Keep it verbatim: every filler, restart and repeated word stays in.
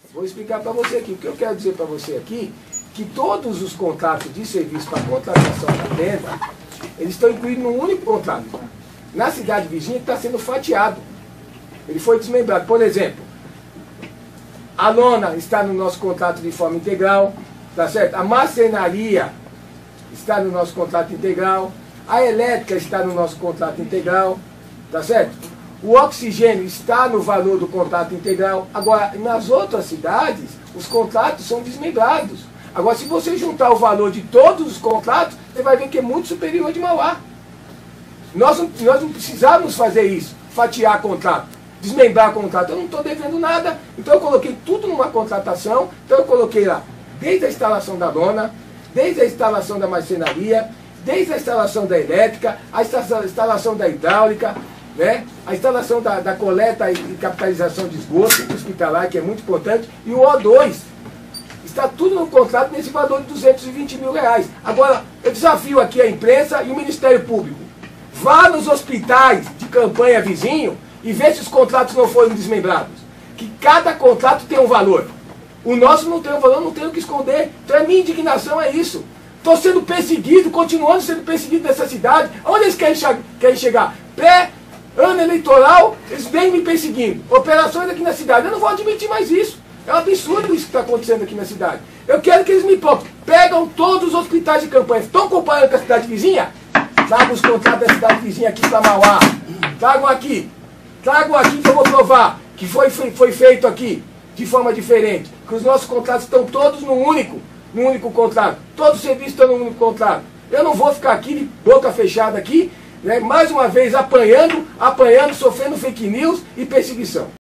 Vou explicar para você aqui. O que eu quero dizer para você aqui, que todos os contratos de serviço para contratação da tenda, eles estão incluídos num único contrato. Na cidade vizinha está sendo fatiado. Ele foi desmembrado. Por exemplo, a lona está no nosso contrato de forma integral, tá certo? A marcenaria está no nosso contrato integral, a elétrica está no nosso contrato integral, tá certo? O oxigênio está no valor do contrato integral. Agora, nas outras cidades, os contratos são desmembrados. Agora, se você juntar o valor de todos os contratos, você vai ver que é muito superior de Mauá. Nós não, nós não precisávamos fazer isso, fatiar contrato, desmembrar contrato. Eu não estou devendo nada, então eu coloquei tudo numa contratação. Então eu coloquei lá, desde a instalação da lona, desde a instalação da marcenaria, desde a instalação da elétrica, a instalação da hidráulica, né? A instalação da, da coleta e capitalização de esgoto hospitalar, que é muito importante, e o O dois. Está tudo no contrato nesse valor de duzentos e vinte mil reais. Agora, eu desafio aqui a imprensa e o Ministério Público. Vá nos hospitais de campanha vizinho e vê se os contratos não foram desmembrados. Que cada contrato tem um valor. O nosso não tem um valor, não tem o que esconder. Então a minha indignação é isso. Estou sendo perseguido, continuando sendo perseguido nessa cidade. Onde eles querem, che querem chegar? Pré-ano eleitoral, eles vêm me perseguindo. Operações aqui na cidade. Eu não vou admitir mais isso. É um absurdo isso que está acontecendo aqui na cidade. Eu quero que eles me poupem. Pegam todos os hospitais de campanha. Estão comparando com a cidade vizinha? Tragam os contratos da cidade vizinha aqui para Mauá. Tragam aqui. Tragam aqui que eu vou provar que foi, foi, foi feito aqui de forma diferente. Que os nossos contratos estão todos no único, no único contrato. Todos os serviços estão no único contrato. Eu não vou ficar aqui de boca fechada aqui, né, mais uma vez apanhando, apanhando, sofrendo fake news e perseguição.